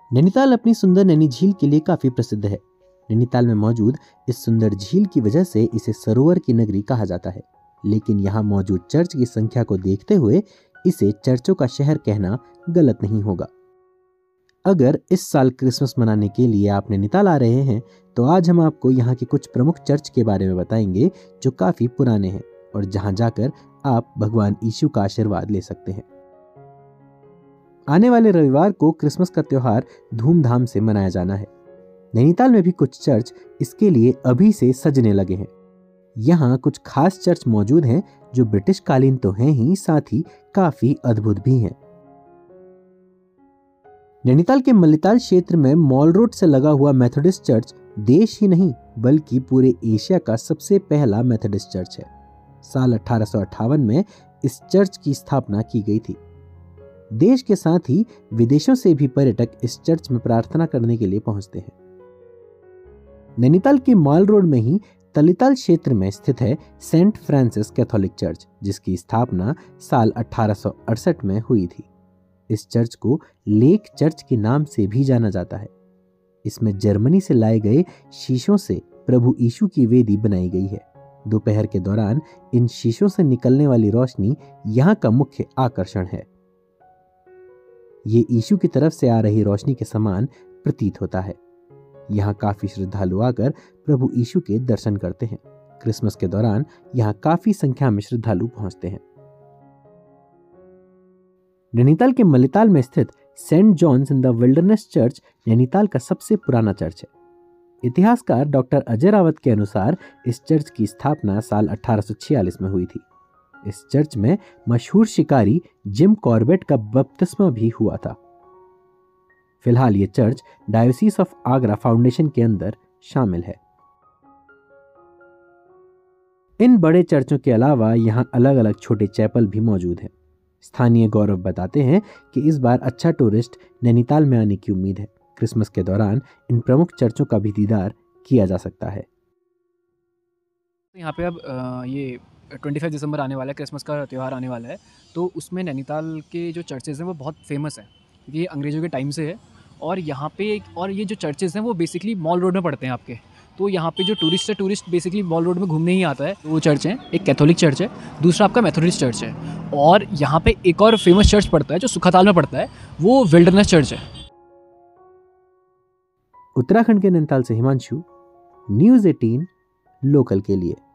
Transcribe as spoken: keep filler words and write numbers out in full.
नैनीताल अपनी सुंदर नैनी झील के लिए काफी प्रसिद्ध है। नैनीताल में मौजूद इस सुंदर झील की वजह से इसे सरोवर की नगरी कहा जाता है, लेकिन यहाँ मौजूद चर्च की संख्या को देखते हुए इसे चर्चों का शहर कहना गलत नहीं होगा। अगर इस साल क्रिसमस मनाने के लिए आप नैनीताल आ रहे हैं तो आज हम आपको यहाँ के कुछ प्रमुख चर्च के बारे में बताएंगे जो काफी पुराने हैं और जहाँ जाकर आप भगवान यीशु का आशीर्वाद ले सकते हैं। आने वाले रविवार को क्रिसमस का त्योहार धूमधाम से मनाया जाना है। नैनीताल में भी कुछ चर्च इसके लिए अभी से सजने लगे हैं। यहाँ कुछ खास चर्च मौजूद हैं जो ब्रिटिश कालीन तो हैं ही, साथ ही काफी अद्भुत भी हैं। नैनीताल के मल्लीताल क्षेत्र में मॉल रोड से लगा हुआ मेथोडिस्ट चर्च देश ही नहीं बल्कि पूरे एशिया का सबसे पहला मेथोडिस्ट चर्च है। साल अठारह सौ अट्ठावन में इस चर्च की स्थापना की गई थी। देश के साथ ही विदेशों से भी पर्यटक इस चर्च में प्रार्थना करने के लिए पहुंचते हैं। नैनीताल के मॉल रोड में ही तलीताल क्षेत्र में स्थित है सेंट फ्रांसिस कैथोलिक चर्च, जिसकी स्थापना साल अठारह सौ अड़सठ में हुई थी। इस चर्च को लेक चर्च के नाम से भी जाना जाता है। इसमें जर्मनी से लाए गए शीशों से प्रभु यीशु की वेदी बनाई गई है। दोपहर के दौरान इन शीशों से निकलने वाली रोशनी यहाँ का मुख्य आकर्षण है। ये यीशु की तरफ से आ रही रोशनी के समान प्रतीत होता है। यहाँ काफी श्रद्धालु आकर प्रभु यीशु के दर्शन करते हैं। क्रिसमस के दौरान यहाँ काफी संख्या में श्रद्धालु पहुंचते हैं। नैनीताल के मल्लीताल में स्थित saint john's in the wilderness church Nainital का सबसे पुराना चर्च है। इतिहासकार डॉक्टर अजय रावत के अनुसार इस चर्च की स्थापना साल अठारह सौ छियालीस में हुई थी। इस चर्च में मशहूर शिकारी जिम कॉर्बेट का बपतिस्मा भी हुआ था। फिलहाल ये church diocese of Agra foundation के अंदर शामिल है। इन बड़े चर्चों के अलावा यहाँ अलग अलग छोटे चैपल भी मौजूद हैं। स्थानीय गौरव बताते हैं कि इस बार अच्छा टूरिस्ट नैनीताल में आने की उम्मीद है। क्रिसमस के दौरान इन प्रमुख चर्चों का भी दीदार किया जा सकता है। यहाँ पे अब ये पच्चीस दिसंबर आने वाला है, क्रिसमस का त्यौहार आने वाला है, तो उसमें नैनीताल के जो चर्चेज़ हैं वो बहुत फेमस हैं क्योंकि ये अंग्रेज़ों के टाइम से है। और यहाँ पे और ये जो चर्चेज़ हैं वो बेसिकली मॉल रोड में पड़ते हैं आपके। तो यहाँ पे जो टूरिस्ट है टूरिस्ट बेसिकली मॉल रोड में घूमने ही आता है। वो चर्च हैं, एक कैथोलिक चर्च है, दूसरा आपका मेथोडिस्ट चर्च है, और यहाँ पे एक और फेमस चर्च पड़ता है जो सुखाताल में पड़ता है, वो विल्डरनेस चर्च है। उत्तराखंड के नैनीताल से हिमांशु, न्यूज़ अठारह लोकल के लिए।